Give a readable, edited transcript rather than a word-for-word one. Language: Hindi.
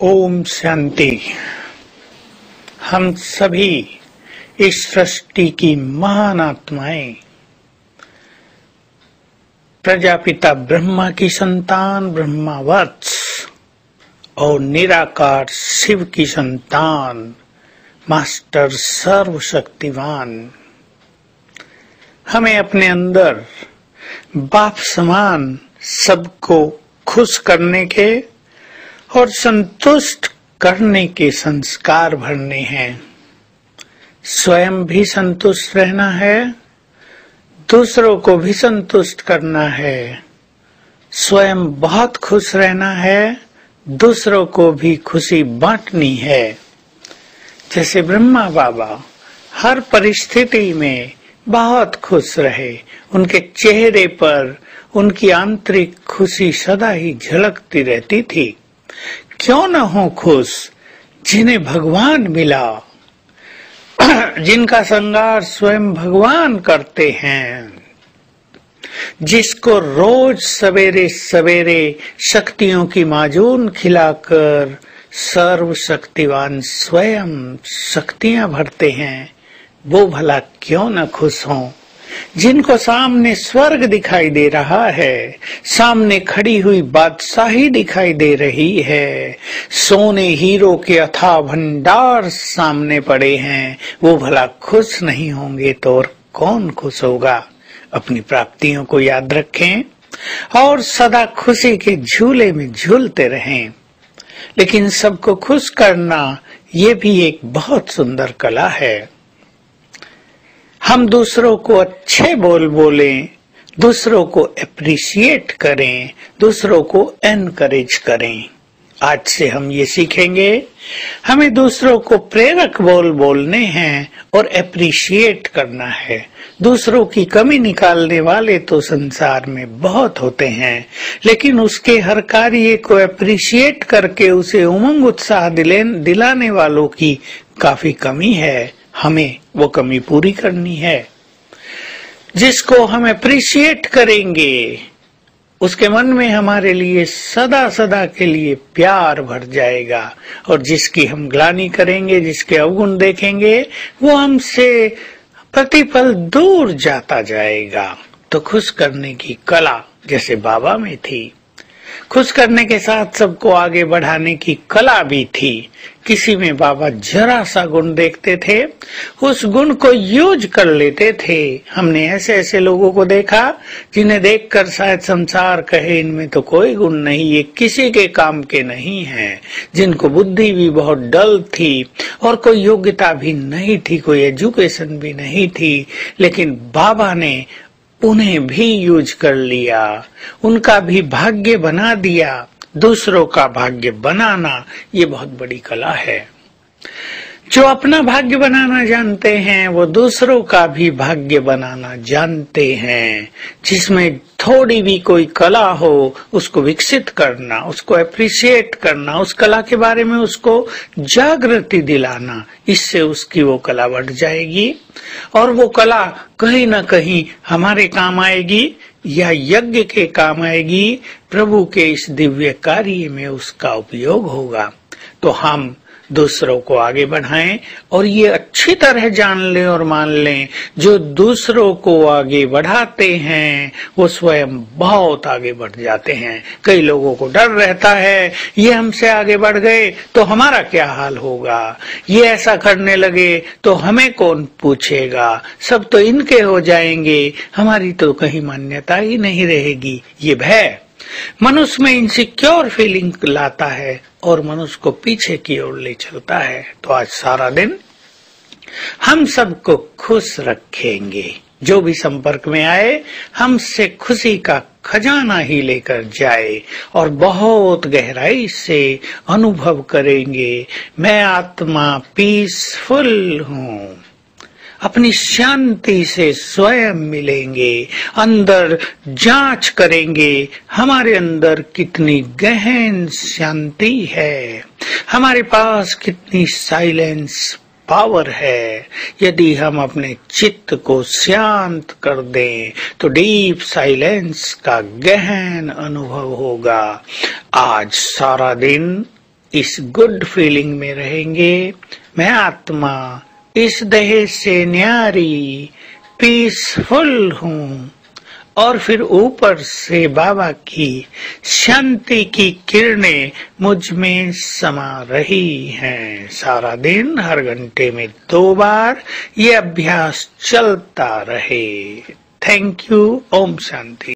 ओम शांति। हम सभी इस सृष्टि की महान आत्माएं, प्रजापिता ब्रह्मा की संतान ब्रह्मा वत्स और निराकार शिव की संतान मास्टर सर्वशक्तिवान, हमें अपने अंदर बाप समान सबको खुश करने के और संतुष्ट करने के संस्कार भरने हैं। स्वयं भी संतुष्ट रहना है, दूसरों को भी संतुष्ट करना है। स्वयं बहुत खुश रहना है, दूसरों को भी खुशी बांटनी है। जैसे ब्रह्मा बाबा हर परिस्थिति में बहुत खुश रहे, उनके चेहरे पर उनकी आंतरिक खुशी सदा ही झलकती रहती थी। क्यों न हो खुश जिन्हें भगवान मिला, जिनका श्रृंगार स्वयं भगवान करते हैं, जिसको रोज सवेरे सवेरे शक्तियों की माजून खिलाकर सर्वशक्तिवान स्वयं शक्तियां भरते हैं, वो भला क्यों न खुश हों। जिनको सामने स्वर्ग दिखाई दे रहा है, सामने खड़ी हुई बादशाही दिखाई दे रही है, सोने हीरो के अथाह भंडार सामने पड़े हैं, वो भला खुश नहीं होंगे तो और कौन खुश होगा। अपनी प्राप्तियों को याद रखें और सदा खुशी के झूले में झूलते रहें। लेकिन सबको खुश करना ये भी एक बहुत सुंदर कला है। हम दूसरों को अच्छे बोल बोलें, दूसरों को एप्रिशिएट करें, दूसरों को एनकरेज करें। आज से हम ये सीखेंगे, हमें दूसरों को प्रेरक बोल बोलने हैं और एप्रिशिएट करना है। दूसरों की कमी निकालने वाले तो संसार में बहुत होते हैं, लेकिन उसके हर कार्य को एप्रिशिएट करके उसे उमंग उत्साह दिलाने वालों की काफी कमी है। हमें वो कमी पूरी करनी है। जिसको हम अप्रिशिएट करेंगे उसके मन में हमारे लिए सदा सदा के लिए प्यार भर जाएगा, और जिसकी हम ग्लानि करेंगे, जिसके अवगुण देखेंगे, वो हमसे प्रतिपल दूर जाता जाएगा। तो खुश करने की कला जैसे बाबा में थी, खुश करने के साथ सबको आगे बढ़ाने की कला भी थी। किसी में बाबा जरा सा गुण देखते थे, उस गुण को यूज कर लेते थे। हमने ऐसे ऐसे लोगों को देखा जिन्हें देखकर शायद संसार कहे इनमें तो कोई गुण नहीं, ये किसी के काम के नहीं हैं, जिनको बुद्धि भी बहुत डल थी और कोई योग्यता भी नहीं थी, कोई एजुकेशन भी नहीं थी, लेकिन बाबा ने उन्हें भी यूज कर लिया, उनका भी भाग्य बना दिया। दूसरों का भाग्य बनाना ये बहुत बड़ी कला है। जो अपना भाग्य बनाना जानते हैं वो दूसरों का भी भाग्य बनाना जानते हैं। जिसमें थोड़ी भी कोई कला हो उसको विकसित करना, उसको एप्रिशिएट करना, उस कला के बारे में उसको जागृति दिलाना, इससे उसकी वो कला बढ़ जाएगी और वो कला कहीं न कहीं हमारे काम आएगी या यज्ञ के काम आएगी। प्रभु के इस दिव्य कार्य में उसका उपयोग होगा। तो हम दूसरों को आगे बढ़ाएं और ये अच्छी तरह जान लें और मान लें, जो दूसरों को आगे बढ़ाते हैं वो स्वयं बहुत आगे बढ़ जाते हैं। कई लोगों को डर रहता है, ये हमसे आगे बढ़ गए तो हमारा क्या हाल होगा, ये ऐसा करने लगे तो हमें कौन पूछेगा, सब तो इनके हो जाएंगे, हमारी तो कहीं मान्यता ही नहीं रहेगी। ये भय मनुष्य में इनसिक्योर फीलिंग लाता है और मनुष्य को पीछे की ओर ले चलता है। तो आज सारा दिन हम सबको खुश रखेंगे। जो भी संपर्क में आए हमसे खुशी का खजाना ही लेकर जाए और बहुत गहराई से अनुभव करेंगे, मैं आत्मा पीसफुल हूँ। अपनी शांति से स्वयं मिलेंगे, अंदर जांच करेंगे हमारे अंदर कितनी गहन शांति है, हमारे पास कितनी साइलेंस पावर है। यदि हम अपने चित्त को शांत कर दें तो डीप साइलेंस का गहन अनुभव होगा। आज सारा दिन इस गुड फीलिंग में रहेंगे। मैं आत्मा इस देह से न्यारी पीसफुल हूँ। और फिर ऊपर से बाबा की शांति की किरणें मुझ में समा रही हैं। सारा दिन हर घंटे में 2 बार ये अभ्यास चलता रहे। Thank you. ओम शांति।